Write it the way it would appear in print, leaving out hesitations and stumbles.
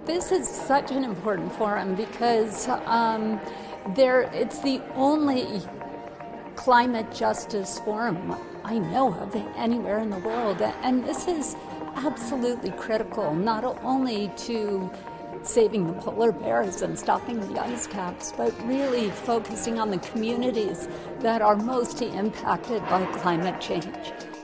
This is such an important forum because it's the only climate justice forum I know of anywhere in the world. And this is absolutely critical, not only to saving the polar bears and stopping the ice caps, but really focusing on the communities that are most impacted by climate change.